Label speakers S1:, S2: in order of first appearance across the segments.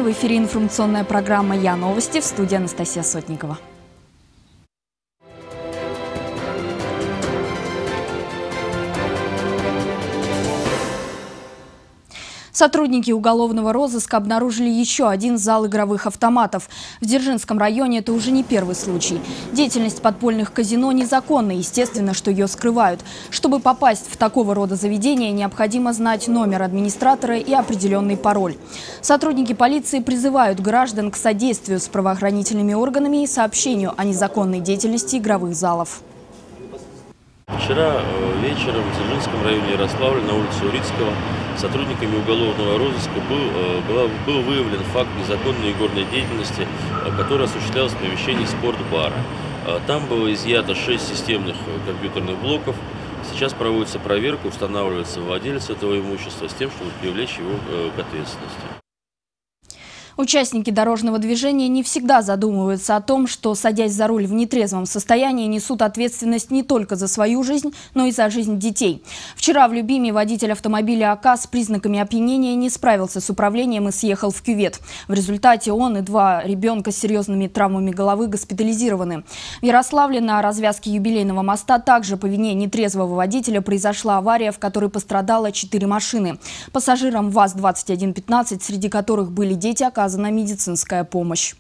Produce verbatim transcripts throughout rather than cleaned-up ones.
S1: В эфире информационная программа «Я новости», в студии Анастасия Сотникова. Сотрудники уголовного розыска обнаружили еще один зал игровых автоматов. В Дзержинском районе это уже не первый случай. Деятельность подпольных казино незаконна, естественно, что ее скрывают. Чтобы попасть в такого рода заведение, необходимо знать номер администратора и определенный пароль. Сотрудники полиции призывают граждан к содействию с правоохранительными органами и сообщению о незаконной деятельности игровых залов.
S2: Вчера вечером в Дзержинском районе Ярославля на улице Урицкого сотрудниками уголовного розыска был, был выявлен факт незаконной игорной деятельности, которая осуществлялась в помещении спортбара. Там было изъято шесть системных компьютерных блоков. Сейчас проводится проверка, устанавливается владелец этого имущества с тем, чтобы привлечь его к ответственности.
S1: Участники дорожного движения не всегда задумываются о том, что, садясь за руль в нетрезвом состоянии, несут ответственность не только за свою жизнь, но и за жизнь детей. Вчера в Любиме водитель автомобиля АК с признаками опьянения не справился с управлением и съехал в кювет. В результате он и два ребенка с серьезными травмами головы госпитализированы. В Ярославле на развязке юбилейного моста также по вине нетрезвого водителя произошла авария, в которой пострадало четыре машины. Пассажирам ВАЗ двадцать один пятнадцать, среди которых были дети, оказалось оказана медицинская помощь.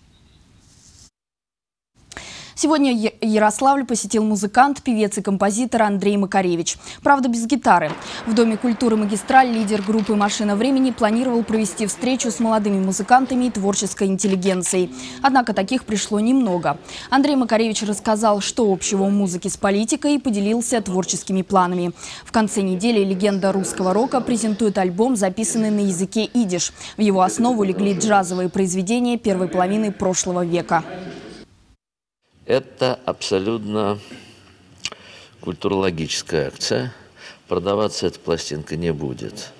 S1: Сегодня Ярославль посетил музыкант, певец и композитор Андрей Макаревич. Правда, без гитары. В Доме культуры «Магистраль» лидер группы «Машина времени» планировал провести встречу с молодыми музыкантами и творческой интеллигенцией. Однако таких пришло немного. Андрей Макаревич рассказал, что общего у музыки с политикой, и поделился творческими планами. В конце недели легенда русского рока презентует альбом, записанный на языке идиш. В его основу легли джазовые произведения первой половины прошлого века.
S3: Это абсолютно культурологическая акция. Продаваться эта пластинка не будет.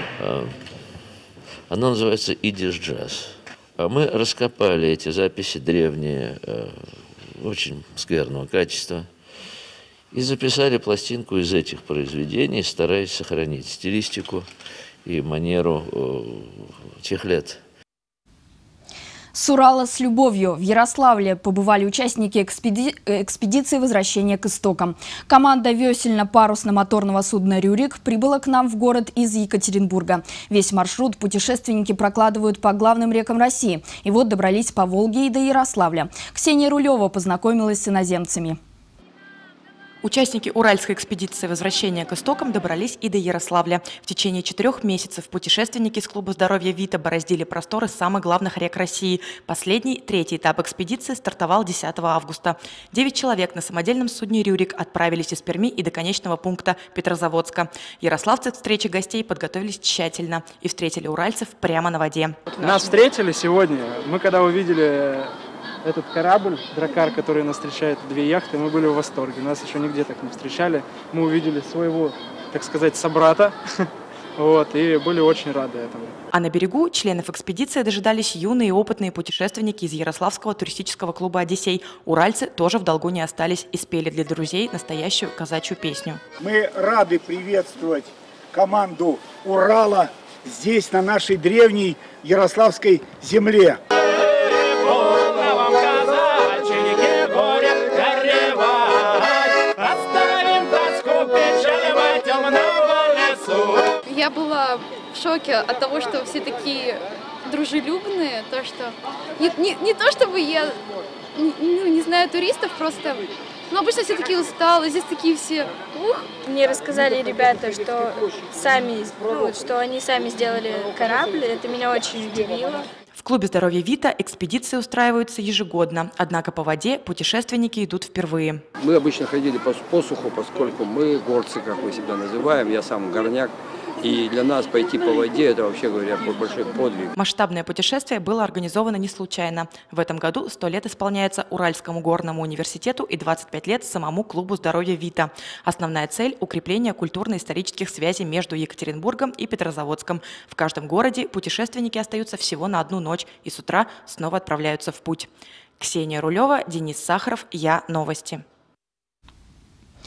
S3: Она называется «Идиш-джаз». Мы раскопали эти записи древние, очень скверного качества, и записали пластинку из этих произведений, стараясь сохранить стилистику и манеру тех лет.
S1: С Урала с любовью. В Ярославле побывали участники экспеди... экспедиции возвращения к истокам. Команда весельно-парусно-моторного судна «Рюрик» прибыла к нам в город из Екатеринбурга. Весь маршрут путешественники прокладывают по главным рекам России. И вот добрались по Волге и до Ярославля. Ксения Рулева познакомилась с иноземцами.
S4: Участники уральской экспедиции возвращения к истокам добрались и до Ярославля. В течение четырех месяцев путешественники с клуба здоровья «Вита» бороздили просторы самых главных рек России. Последний, третий этап экспедиции стартовал десятого августа. Девять человек на самодельном судне «Рюрик» отправились из Перми и до конечного пункта Петрозаводска. Ярославцы к встрече гостей подготовились тщательно и встретили уральцев прямо на воде.
S5: Нас встретили сегодня. Мы когда увидели этот корабль, дракар, который нас встречает, две яхты, мы были в восторге. Нас еще нигде так не встречали. Мы увидели своего, так сказать, собрата. Вот, и были очень рады этому.
S4: А на берегу членов экспедиции дожидались юные и опытные путешественники из Ярославского туристического клуба «Одиссей». Уральцы тоже в долгу не остались и спели для друзей настоящую казачью песню.
S6: Мы рады приветствовать команду Урала здесь, на нашей древней ярославской земле.
S7: Я была в шоке от того, что все такие дружелюбные, то что не, не, не то чтобы я не, ну, не знаю туристов, просто, но обычно все такие усталые, здесь такие все. Ух.
S8: Мне рассказали ребята, что сами, ну, что они сами сделали корабль, это меня очень удивило.
S4: В клубе здоровья «Вита» экспедиции устраиваются ежегодно, однако по воде путешественники идут впервые.
S9: Мы обычно ходили по посуху, поскольку мы горцы, как мы себя называем, я сам горняк. И для нас пойти по воде – это, вообще говоря, большой подвиг.
S4: Масштабное путешествие было организовано не случайно. В этом году сто лет исполняется Уральскому горному университету и двадцать пять лет самому клубу здоровья «Вита». Основная цель – укрепление культурно-исторических связей между Екатеринбургом и Петрозаводском. В каждом городе путешественники остаются всего на одну ночь и с утра снова отправляются в путь. Ксения Рулева, Денис Сахаров, «Я новости».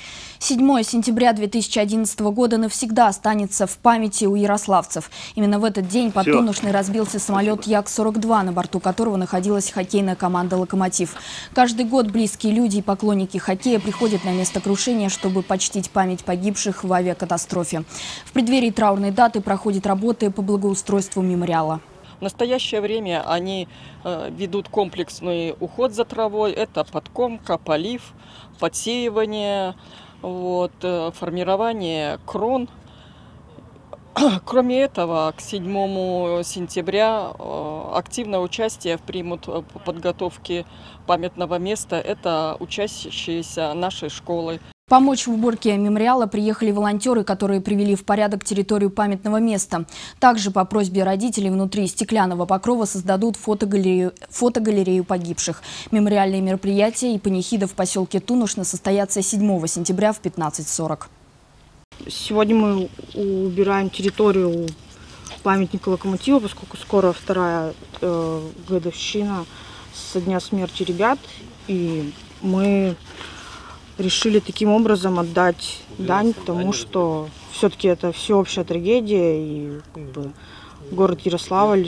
S1: седьмое сентября две тысячи одиннадцатого года навсегда останется в памяти у ярославцев. Именно в этот день под Тунушной разбился самолет Як сорок два, на борту которого находилась хоккейная команда «Локомотив». Каждый год близкие люди и поклонники хоккея приходят на место крушения, чтобы почтить память погибших в авиакатастрофе. В преддверии траурной даты проходят работы по благоустройству мемориала.
S10: В настоящее время они э, ведут комплексный уход за травой. Это подкомка, полив, подсеивание, вот, э, формирование крон. Кроме этого, к седьмому сентября э, активное участие примут в подготовке памятного места. Это учащиеся нашей школы.
S1: Помочь в уборке мемориала приехали волонтеры, которые привели в порядок территорию памятного места. Также по просьбе родителей внутри стеклянного покрова создадут фотогалерею, фотогалерею погибших. Мемориальные мероприятия и панихида в поселке Тунушно состоятся седьмого сентября в пятнадцать сорок.
S11: Сегодня мы убираем территорию памятника «Локомотива», поскольку скоро вторая э, годовщина со дня смерти ребят. И мы решили таким образом отдать дань тому, что все-таки это всеобщая трагедия, и как бы, город Ярославль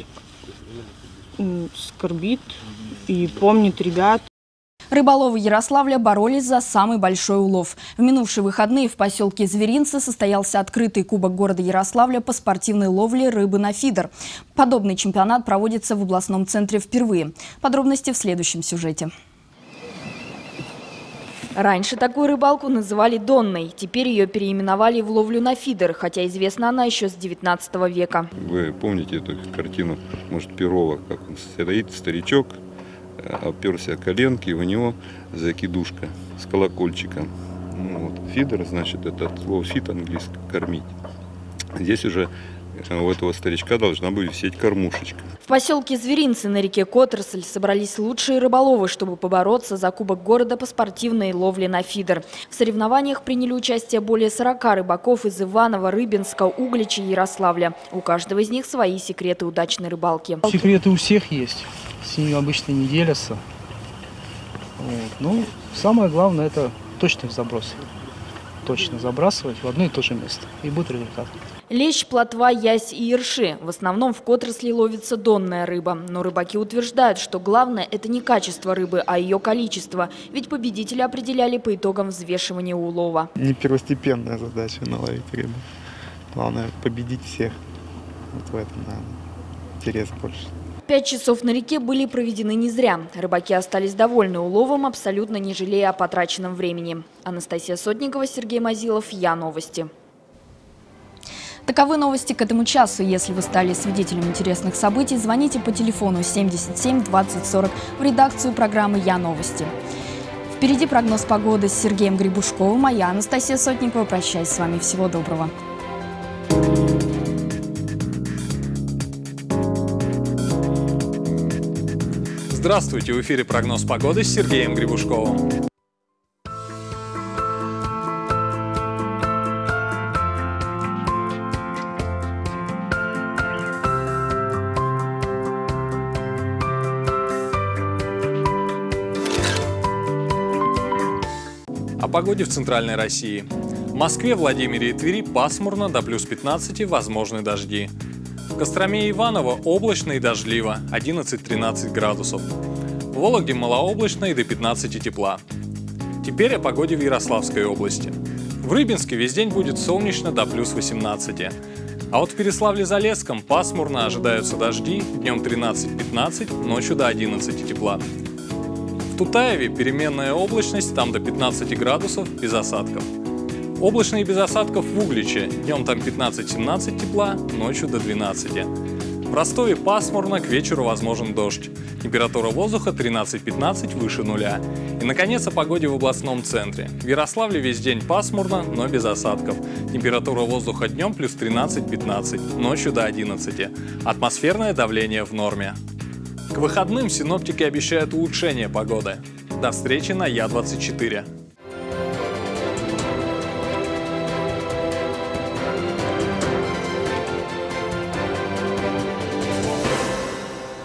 S11: скорбит и помнит ребят.
S1: Рыболовы Ярославля боролись за самый большой улов. В минувшие выходные в поселке Зверинцы состоялся открытый кубок города Ярославля по спортивной ловле рыбы на фидер. Подобный чемпионат проводится в областном центре впервые. Подробности в следующем сюжете. Раньше такую рыбалку называли донной, теперь ее переименовали в ловлю на фидер, хотя известна она еще с девятнадцатого века.
S12: Вы помните эту картину, может, Перова, как он стоит, старичок, оперся о коленки, у него закидушка с колокольчиком. Ну, вот. Фидер, значит, это слово фит английский, кормить. Здесь уже у этого старичка должна быть висеть кормушечка.
S1: В поселке Зверинцы на реке Которосль собрались лучшие рыболовы, чтобы побороться за кубок города по спортивной ловле на фидер. В соревнованиях приняли участие более сорока рыбаков из Иваново, Рыбинска, Углича и Ярославля. У каждого из них свои секреты удачной рыбалки.
S13: Секреты у всех есть, с ними обычно не делятся. Вот. Ну, самое главное — это точных забросов. Точно забрасывать в одно и то же место, и будет результат.
S1: Лещ, плотва, ясь и ерши. В основном в Которосли ловится донная рыба. Но рыбаки утверждают, что главное – это не качество рыбы, а ее количество. Ведь победители определяли по итогам взвешивания улова.
S14: Не первостепенная задача наловить рыбу. Главное – победить всех. Вот в этом, наверное, интерес больше.
S1: Пять часов на реке были проведены не зря. Рыбаки остались довольны уловом, абсолютно не жалея о потраченном времени. Анастасия Сотникова, Сергей Мазилов, Я Новости. Таковы новости к этому часу. Если вы стали свидетелем интересных событий, звоните по телефону семьдесят семь двадцать сорок в редакцию программы «Я Новости». Впереди прогноз погоды с Сергеем Гребушковым, а я, Анастасия Сотникова, прощаюсь с вами. Всего доброго.
S15: Здравствуйте! В эфире прогноз погоды с Сергеем Гребушковым. О погоде в центральной России. В Москве, Владимире и Твери пасмурно до плюс пятнадцати, возможны дожди. В Костроме и Иваново облачно и дождливо, одиннадцать-тринадцать градусов. В Вологде малооблачно и до пятнадцати тепла. Теперь о погоде в Ярославской области. В Рыбинске весь день будет солнечно до плюс восемнадцати. А вот в Переславле-Залесском пасмурно, ожидаются дожди, днем тринадцать-пятнадцать, ночью до одиннадцати тепла. В Тутаеве переменная облачность, там до пятнадцати градусов, без осадков. Облачно и без осадков в Угличе, днем там пятнадцать-семнадцать тепла, ночью до двенадцати. В Ростове пасмурно, к вечеру возможен дождь. Температура воздуха тринадцать-пятнадцать, выше нуля. И, наконец, о погоде в областном центре. В Ярославле весь день пасмурно, но без осадков. Температура воздуха днем плюс тринадцать-пятнадцать, ночью до одиннадцати. Атмосферное давление в норме. К выходным синоптики обещают улучшение погоды. До встречи на Я двадцать четыре.